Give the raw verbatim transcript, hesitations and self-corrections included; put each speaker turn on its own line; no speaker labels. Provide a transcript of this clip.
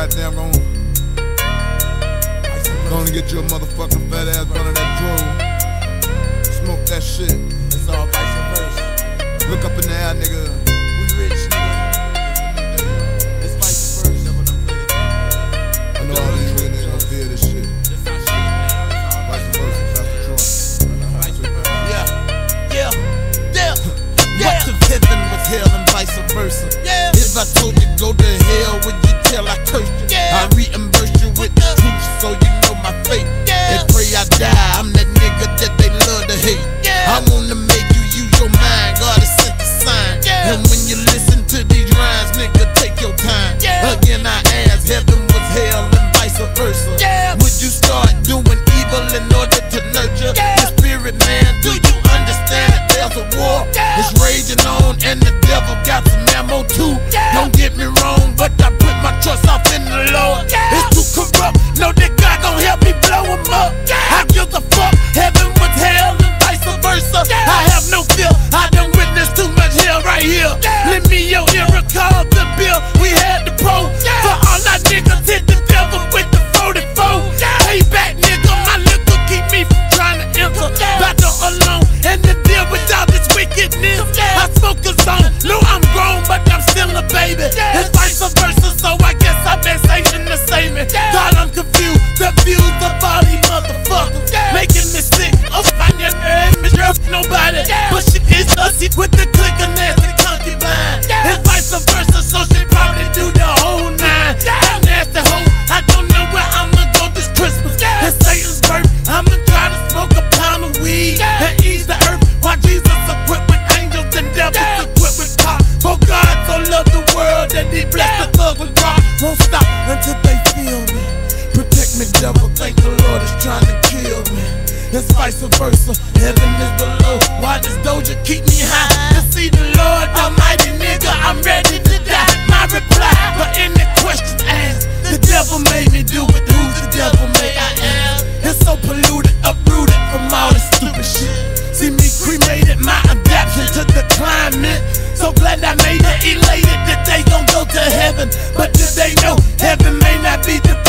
goddamn gon' gonna get you a motherfucking fat ass run of that drove. Smoke that shit.
It's all vice versa.
Look up in the air, nigga.
We rich, nigga. It's vice versa.
I know all these real niggas gon' feel this shit. Vice versa, South Detroit.
Yeah, yeah, yeah, yeah. What if heaven was hell and vice versa? Yeah. If I told you go to hell, would you tell I cursed you? Yeah. I reimburse you with the truth so you know my fate. Yeah. And pray I die, I'm that nigga that they love to hate. Yeah. I wanna make you use your mind, God has sent the sign. Yeah. And when you listen to these rhymes, nigga, take your time. Yeah. Again I ask, heaven was hell and vice versa. Yeah. Would you start doing evil in order to nurture yeah. the spirit, man? Do you understand that there's a war? Yeah. It's raging on and the devil got some ammo too. Yeah. Don't get me wrong, but I put my trust off in the Lord. Yeah. It's too corrupt, know that God gon' help me blow him up. Yeah. I give a fuck, heaven was hell and vice versa. Yeah. I have no fear, I done witnessed too much hell right here. Yeah. Lend me your ear and call the bill, we had the pro. Yeah. For all our niggas hit the devil with the forty-four. Yeah. Pay back nigga, my liquor keep me from trying to enter. Yeah. Battle alone and to deal with all this wickedness. Yeah. I smoke a zone, no I'm grown but I'm still a baby. Yeah. It's vice versa, so I guess I've been Satan to save me. Yeah. God I'm confused, the views of all these motherfuckers. Yeah. Making me sick, oh find your name, Miss Ruff, nobody. Yeah. But she is us with the click of nasty concubine. Yeah. It's vice versa, so she probably do the whole nine. Yeah. That nasty hoe, I don't know where I'ma go this Christmas. Yeah. It's Satan's birth, I'ma try to smoke a pound of weed. Yeah. And ease the earth, while Jesus equipped with angels and devils yeah. equipped with power. For God so loved the world that he blessed yeah. the thug with God. Won't stop until they feel me. Protect me, devil, think the Lord is trying to kill me. It's vice versa, heaven is below. Why does Doja keep me high? To see the Lord Almighty, nigga, I'm ready to die. My reply, for any questions asked, the devil made me do it, who the devil made I am. It's so polluted, uprooted from all this stupid shit. See me cremated, my adaptation to the climate. So glad I made it, elated that they gon' go to heaven. But do they know heaven may not be the